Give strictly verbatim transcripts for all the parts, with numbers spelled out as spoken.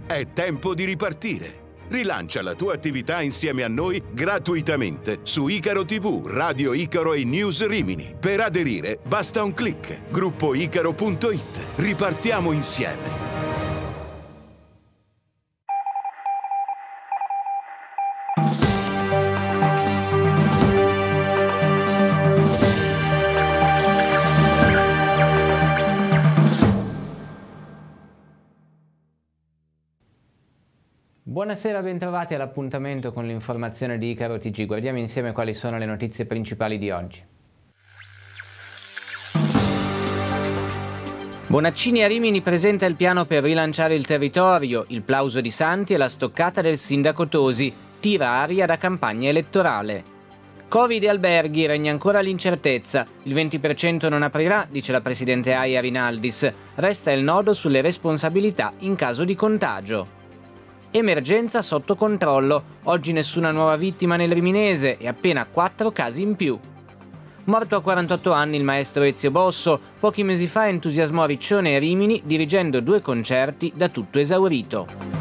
È tempo di ripartire. Rilancia la tua attività insieme a noi gratuitamente su Icaro tivù, Radio Icaro e News Rimini. Per aderire basta un click. gruppo icaro punto it. Ripartiamo insieme. Buonasera, bentrovati all'appuntamento con l'informazione di Icaro T G. Guardiamo insieme quali sono le notizie principali di oggi. Bonaccini a Rimini presenta il piano per rilanciare il territorio, il plauso di Santi e la stoccata del sindaco Tosi, tira aria da campagna elettorale. Covid e alberghi, regna ancora l'incertezza, il venti per cento non aprirà, dice la presidente Aia Rinaldis, resta il nodo sulle responsabilità in caso di contagio. Emergenza sotto controllo, oggi nessuna nuova vittima nel Riminese e appena quattro casi in più. Morto a quarantotto anni il maestro Ezio Bosso, pochi mesi fa entusiasmò Riccione e Rimini dirigendo due concerti da tutto esaurito.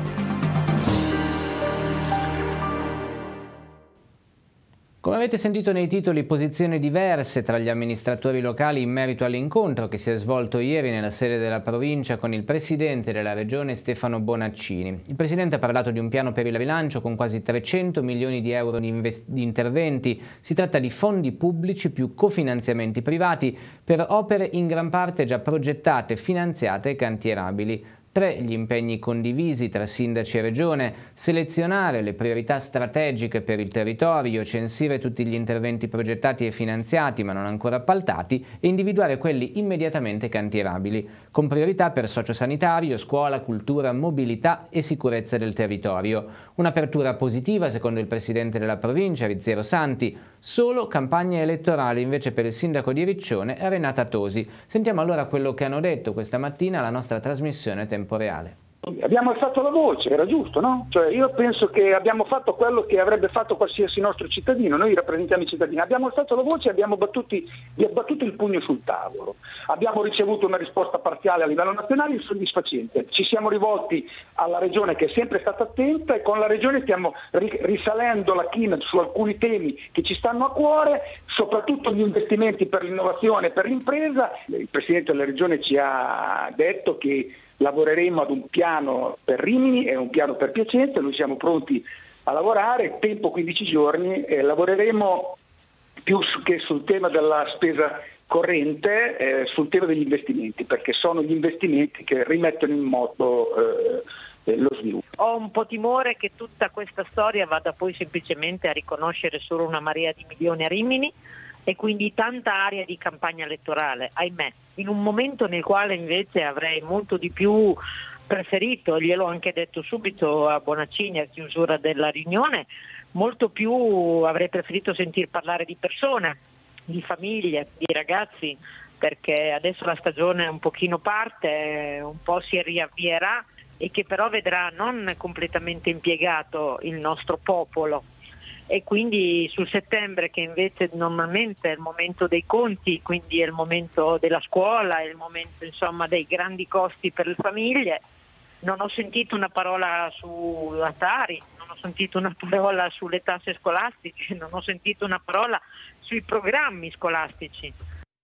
Come avete sentito nei titoli, posizioni diverse tra gli amministratori locali in merito all'incontro che si è svolto ieri nella sede della provincia con il presidente della regione Stefano Bonaccini. Il presidente ha parlato di un piano per il rilancio con quasi trecento milioni di euro di, di interventi. Si tratta di fondi pubblici più cofinanziamenti privati per opere in gran parte già progettate, finanziate e cantierabili. Tre gli impegni condivisi tra sindaci e regione: selezionare le priorità strategiche per il territorio, censire tutti gli interventi progettati e finanziati ma non ancora appaltati e individuare quelli immediatamente cantierabili, con priorità per sociosanitario, scuola, cultura, mobilità e sicurezza del territorio. Un'apertura positiva secondo il presidente della provincia, Rizziero Santi, solo campagna elettorale invece per il sindaco di Riccione, Renata Tosi. Sentiamo allora quello che hanno detto questa mattina alla nostra trasmissione temporanea. Reale. Abbiamo alzato la voce, era giusto, no? Cioè io penso che abbiamo fatto quello che avrebbe fatto qualsiasi nostro cittadino, noi rappresentiamo i cittadini, abbiamo alzato la voce e abbiamo battuti, battuto il pugno sul tavolo. Abbiamo ricevuto una risposta parziale a livello nazionale insoddisfacente. Ci siamo rivolti alla regione che è sempre stata attenta e con la regione stiamo risalendo la china su alcuni temi che ci stanno a cuore, soprattutto gli investimenti per l'innovazione e per l'impresa. Il Presidente della regione ci ha detto che lavoreremo ad un piano per Rimini e un piano per Piacenza, noi siamo pronti a lavorare, tempo quindici giorni, e lavoreremo più che sul tema della spesa corrente, eh, sul tema degli investimenti, perché sono gli investimenti che rimettono in moto eh, lo sviluppo. Ho un po' timore che tutta questa storia vada poi semplicemente a riconoscere solo una marea di milioni a Rimini e quindi tanta aria di campagna elettorale, ahimè, in un momento nel quale invece avrei molto di più preferito, gliel'ho anche detto subito a Bonaccini a chiusura della riunione, molto più avrei preferito sentir parlare di persone, di famiglie, di ragazzi, perché adesso la stagione un pochino parte, un po' si riavvierà e che però vedrà non completamente impiegato il nostro popolo. E quindi sul settembre, che invece normalmente è il momento dei conti, quindi è il momento della scuola, è il momento insomma dei grandi costi per le famiglie, non ho sentito una parola su Atari, non ho sentito una parola sulle tasse scolastiche, non ho sentito una parola sui programmi scolastici.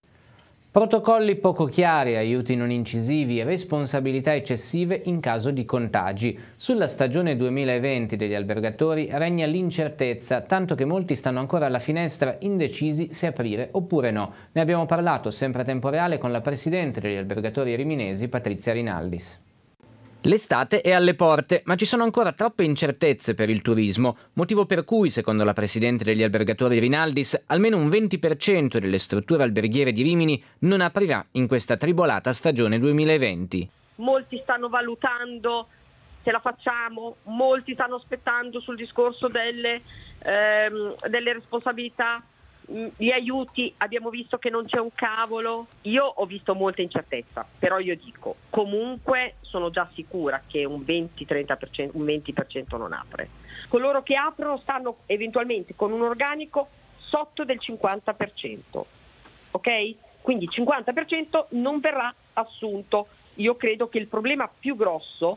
Protocolli poco chiari, aiuti non incisivi, responsabilità eccessive in caso di contagi. Sulla stagione duemilaventi degli albergatori regna l'incertezza, tanto che molti stanno ancora alla finestra indecisi se aprire oppure no. Ne abbiamo parlato sempre a tempo reale con la presidente degli albergatori riminesi, Patrizia Rinaldis. L'estate è alle porte, ma ci sono ancora troppe incertezze per il turismo, motivo per cui, secondo la presidente degli albergatori Rinaldis, almeno un venti per cento delle strutture alberghiere di Rimini non aprirà in questa tribolata stagione duemilaventi. Molti stanno valutando se la facciamo, molti stanno aspettando sul discorso delle, ehm, delle responsabilità. Gli aiuti abbiamo visto che non c'è un cavolo, io ho visto molta incertezza, però io dico comunque sono già sicura che un venti trenta per cento, un venti per cento non apre. Coloro che aprono stanno eventualmente con un organico sotto del cinquanta per cento, ok? Quindi il cinquanta per cento non verrà assunto. Io credo che il problema più grosso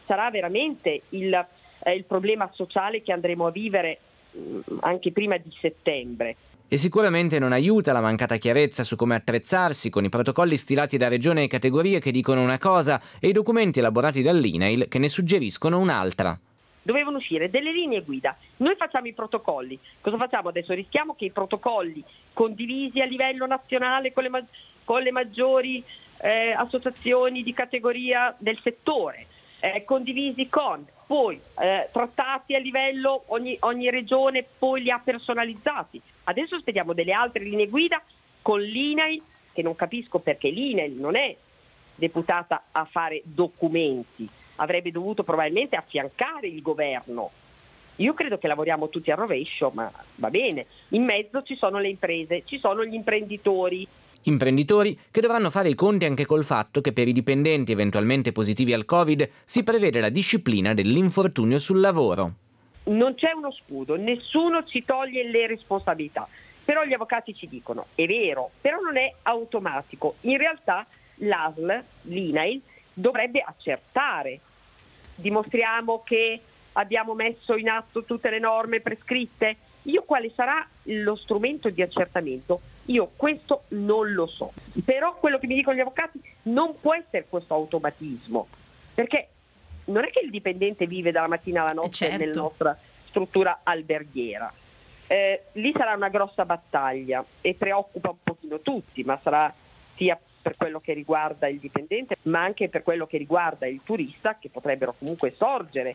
sarà veramente il, eh, il problema sociale che andremo a vivere mh, anche prima di settembre. E sicuramente non aiuta la mancata chiarezza su come attrezzarsi con i protocolli stilati da regione e categorie che dicono una cosa e i documenti elaborati dall'I N A I L che ne suggeriscono un'altra. Dovevano uscire delle linee guida, noi facciamo i protocolli, cosa facciamo adesso? Rischiamo che i protocolli condivisi a livello nazionale con le, ma- con le maggiori eh, associazioni di categoria del settore, eh, condivisi con poi eh, trattati a livello, ogni, ogni regione poi li ha personalizzati. Adesso spediamo delle altre linee guida con l'I N A I L, che non capisco perché l'I N A I L non è deputata a fare documenti, avrebbe dovuto probabilmente affiancare il governo. Io credo che lavoriamo tutti al rovescio, ma va bene. In mezzo ci sono le imprese, ci sono gli imprenditori. Imprenditori che dovranno fare i conti anche col fatto che per i dipendenti eventualmente positivi al Covid si prevede la disciplina dell'infortunio sul lavoro. Non c'è uno scudo, nessuno ci toglie le responsabilità, però gli avvocati ci dicono, è vero, però non è automatico. In realtà l'A S L, l'I N A I L, dovrebbe accertare. Dimostriamo che abbiamo messo in atto tutte le norme prescritte. Io quale sarà lo strumento di accertamento? Io questo non lo so. Però quello che mi dicono gli avvocati non può essere questo automatismo, perché non è che il dipendente vive dalla mattina alla notte certo. nella nostra struttura alberghiera. Eh, lì sarà una grossa battaglia e preoccupa un pochino tutti, ma sarà sia per quello che riguarda il dipendente, ma anche per quello che riguarda il turista, che potrebbero comunque sorgere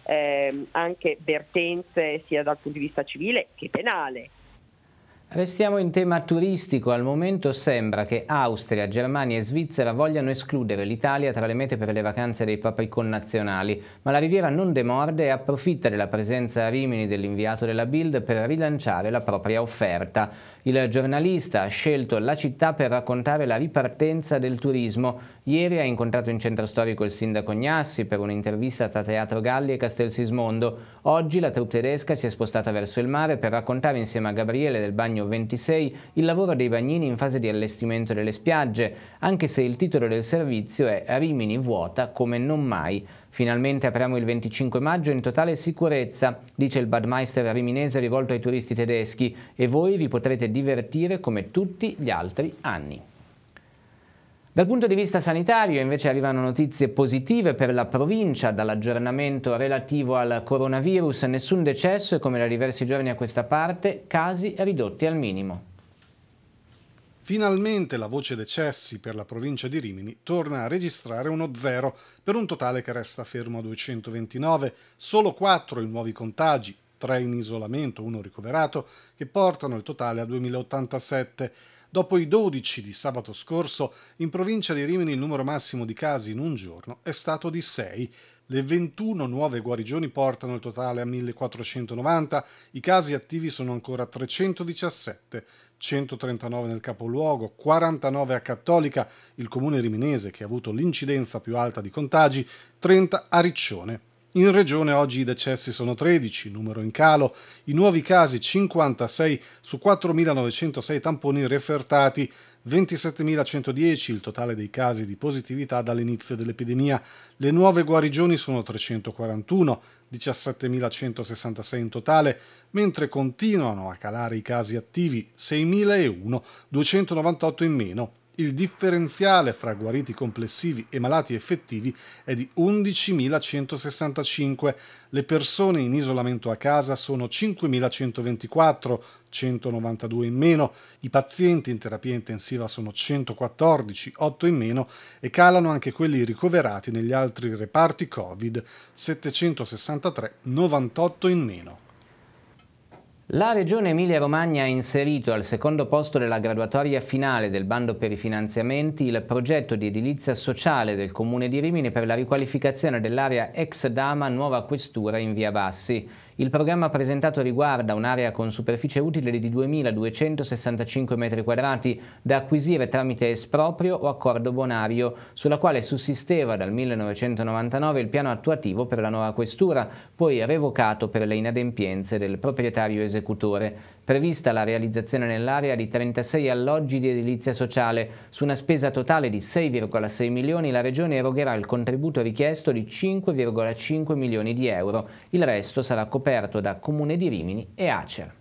eh, anche vertenze sia dal punto di vista civile che penale. Restiamo in tema turistico. Al momento sembra che Austria, Germania e Svizzera vogliano escludere l'Italia tra le mete per le vacanze dei propri connazionali, ma la Riviera non demorde e approfitta della presenza a Rimini dell'inviato della Bild per rilanciare la propria offerta. Il giornalista ha scelto la città per raccontare la ripartenza del turismo. Ieri ha incontrato in centro storico il sindaco Gnassi per un'intervista tra Teatro Galli e Castelsismondo. Oggi la troupe tedesca si è spostata verso il mare per raccontare insieme a Gabriele del Bagno ventisei il lavoro dei bagnini in fase di allestimento delle spiagge, anche se il titolo del servizio è Rimini vuota come non mai. Finalmente apriamo il venticinque maggio in totale sicurezza, dice il Badmeister riminese rivolto ai turisti tedeschi, e voi vi potrete divertire come tutti gli altri anni. Dal punto di vista sanitario invece arrivano notizie positive per la provincia dall'aggiornamento relativo al coronavirus, nessun decesso e come da diversi giorni a questa parte casi ridotti al minimo. Finalmente la voce decessi per la provincia di Rimini torna a registrare uno zero per un totale che resta fermo a duecentoventinove, solo quattro i nuovi contagi, tre in isolamento, uno ricoverato, che portano il totale a duemilaottantasette. Dopo i dodici di sabato scorso, in provincia di Rimini il numero massimo di casi in un giorno è stato di sei. Le ventuno nuove guarigioni portano il totale a millequattrocentonovanta, i casi attivi sono ancora trecentodiciassette, centotrentanove nel capoluogo, quarantanove a Cattolica, il comune riminese che ha avuto l'incidenza più alta di contagi, trenta a Riccione. In regione oggi i decessi sono tredici, numero in calo, i nuovi casi cinquantasei su quattromilanovecentosei tamponi refertati, ventisettemilacentodieci il totale dei casi di positività dall'inizio dell'epidemia, le nuove guarigioni sono trecentoquarantuno, diciassettemilacentosessantasei in totale, mentre continuano a calare i casi attivi, seimilauno, duecentonovantotto in meno. Il differenziale fra guariti complessivi e malati effettivi è di undicimilacentosessantacinque. Le persone in isolamento a casa sono cinquemilacentoventiquattro, centonovantadue in meno. I pazienti in terapia intensiva sono centoquattordici, otto in meno, e calano anche quelli ricoverati negli altri reparti Covid, settecentosessantatré, novantotto in meno. La Regione Emilia-Romagna ha inserito al secondo posto della graduatoria finale del bando per i finanziamenti il progetto di edilizia sociale del Comune di Rimini per la riqualificazione dell'area ex Dama Nuova Questura in Via Bassi. Il programma presentato riguarda un'area con superficie utile di duemiladuecentosessantacinque metri quadrati da acquisire tramite esproprio o accordo bonario, sulla quale sussisteva dal millenovecentonovantanove il piano attuativo per la nuova questura, poi revocato per le inadempienze del proprietario esecutore. Prevista la realizzazione nell'area di trentasei alloggi di edilizia sociale. Su una spesa totale di sei virgola sei milioni la Regione erogherà il contributo richiesto di cinque virgola cinque milioni di euro. Il resto sarà coperto da Comune di Rimini e Acer.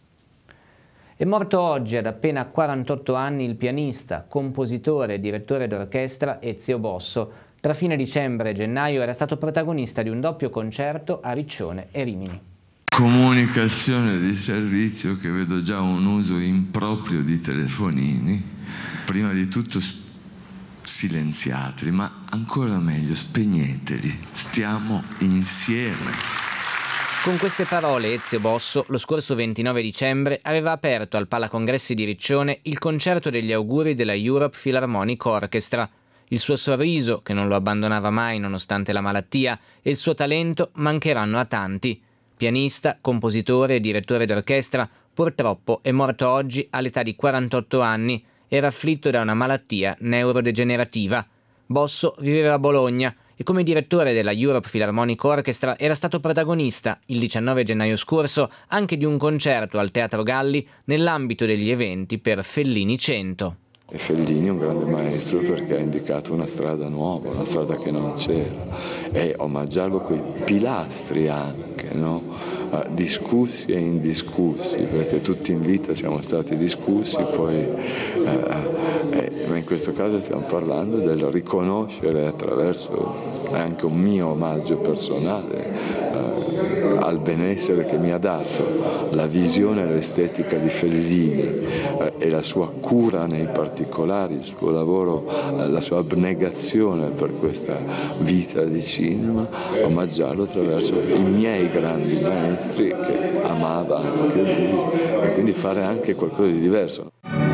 È morto oggi ad appena quarantotto anni il pianista, compositore e direttore d'orchestra Ezio Bosso. Tra fine dicembre e gennaio era stato protagonista di un doppio concerto a Riccione e Rimini. Comunicazione di servizio, che vedo già un uso improprio di telefonini, prima di tutto silenziateli, ma ancora meglio spegneteli, stiamo insieme. Con queste parole Ezio Bosso lo scorso ventinove dicembre aveva aperto al Palacongressi di Riccione il concerto degli auguri della Europe Philharmonic Orchestra. Il suo sorriso, che non lo abbandonava mai nonostante la malattia, e il suo talento mancheranno a tanti. Pianista, compositore e direttore d'orchestra, purtroppo è morto oggi all'età di quarantotto anni. Era afflitto da una malattia neurodegenerativa. Bosso viveva a Bologna e come direttore della Europe Philharmonic Orchestra era stato protagonista, il diciannove gennaio scorso, anche di un concerto al Teatro Galli nell'ambito degli eventi per Fellini cento. E Fellini è un grande maestro perché ha indicato una strada nuova, una strada che non c'era, e omaggiarlo quei pilastri anche, no? Uh, discussi e indiscussi, perché tutti in vita siamo stati discussi, poi, uh, uh, eh, ma in questo caso stiamo parlando del riconoscere attraverso anche un mio omaggio personale uh, al benessere che mi ha dato la visione e l'estetica di Fellini uh, e la sua cura nei particolari, il suo lavoro, uh, la sua abnegazione per questa vita di cinema, omaggiarlo attraverso i miei grandi maestri che amava anche lui, e quindi fare anche qualcosa di diverso.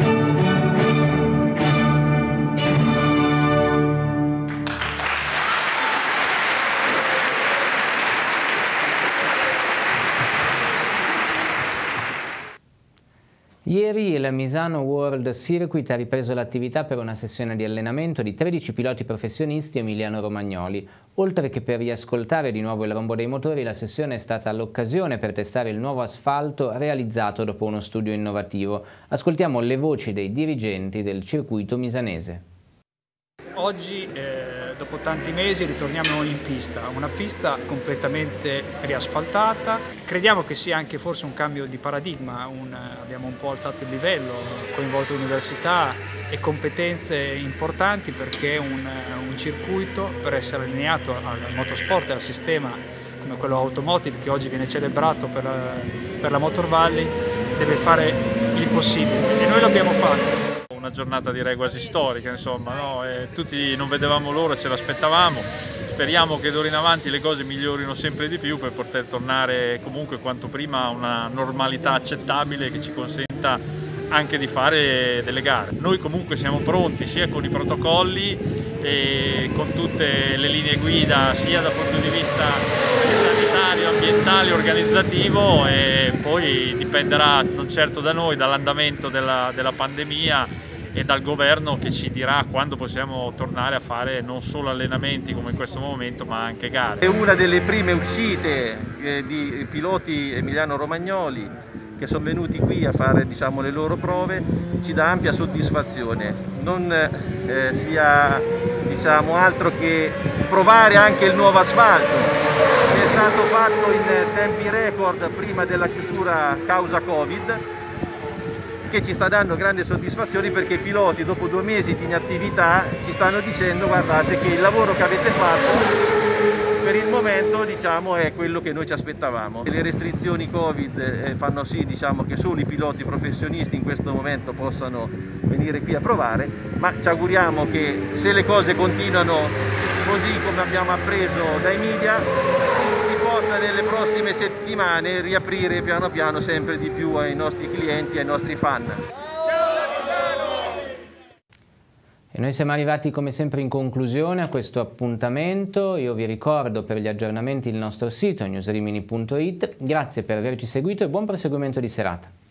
Ieri il Misano World Circuit ha ripreso l'attività per una sessione di allenamento di tredici piloti professionisti emiliano-romagnoli. Oltre che per riascoltare di nuovo il rombo dei motori, la sessione è stata l'occasione per testare il nuovo asfalto realizzato dopo uno studio innovativo. Ascoltiamo le voci dei dirigenti del circuito misanese. Oggi, eh, dopo tanti mesi, ritorniamo in pista, una pista completamente riasfaltata. Crediamo che sia anche forse un cambio di paradigma, un, abbiamo un po' alzato il livello, coinvolto università e competenze importanti, perché un, un circuito, per essere allineato al motorsport e al sistema come quello automotive che oggi viene celebrato per, per la Motor Valley, deve fare il possibile, e noi l'abbiamo fatto. Una giornata direi quasi storica, insomma, no? E tutti non vedevamo l'ora, ce l'aspettavamo. Speriamo che d'ora in avanti le cose migliorino sempre di più per poter tornare comunque quanto prima a una normalità accettabile che ci consenta anche di fare delle gare. Noi comunque siamo pronti sia con i protocolli e con tutte le linee guida, sia dal punto di vista sanitario, ambientale, organizzativo, e poi dipenderà non certo da noi, dall'andamento della, della pandemia e dal governo, che ci dirà quando possiamo tornare a fare non solo allenamenti come in questo momento, ma anche gare. È una delle prime uscite eh, di piloti emiliano-romagnoli che sono venuti qui a fare, diciamo, le loro prove, ci dà ampia soddisfazione. Non eh, sia, diciamo, altro che provare anche il nuovo asfalto, che è stato fatto in tempi record prima della chiusura causa Covid, che ci sta dando grande soddisfazione, perché i piloti dopo due mesi di inattività ci stanno dicendo: guardate che il lavoro che avete fatto per il momento, diciamo, è quello che noi ci aspettavamo. Le restrizioni Covid eh, fanno sì, diciamo, che solo i piloti professionisti in questo momento possano venire qui a provare, ma ci auguriamo che, se le cose continuano così come abbiamo appreso dai media, si possa nelle prossime settimane riaprire piano piano sempre di più ai nostri clienti e ai nostri fan. E noi siamo arrivati come sempre in conclusione a questo appuntamento. Io vi ricordo per gli aggiornamenti il nostro sito newsrimini punto it. Grazie per averci seguito e buon proseguimento di serata.